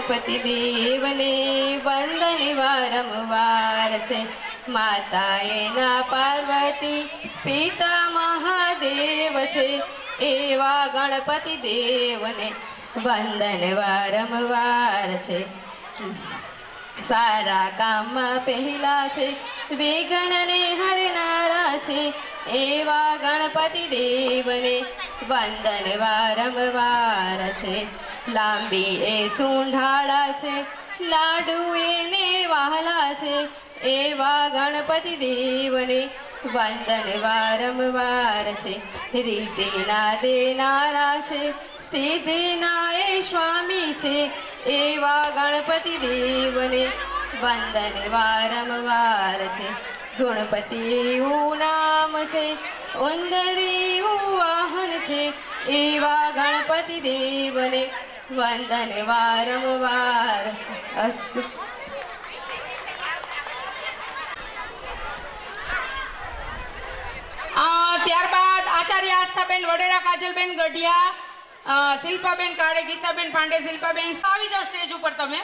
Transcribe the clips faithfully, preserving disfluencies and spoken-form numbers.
गणपति देवने वंदन वारंवार छे। माता एना पार्वती पिता महादेव छे। एवा गणपति देवने वंदन वारंवार छे। सारा काम में पहला छे विघ्न ने हरनारा छे। एवा गणपति देवने वंदन वारंवार छे। लांबी ए सूंढाड़ा छे लाडू एने वाला छे। एवा गणपति देवने वंदन वारंवार छे। रीति ना देनारा छे सिद्धि ना ए स्वामी छे। एवा गणपति देवने वंदन वारंवार छे। गणपति एवुं नाम छे उंदर एवुं वाहन छे। एवा गणपति देवने वंदन वारंवार छे। अस्तु। ત્યારબાદ આચાર્ય આસ્થાબેન વડેરા, કાજલબેન ગઢિયા, શિલ્પાબેન કાળે, ગીતાબેન પાંડે, શિલ્પાબેન આવી જાઓ સ્ટેજ ઉપર તમે.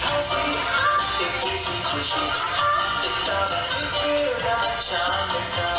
It doesn't feel like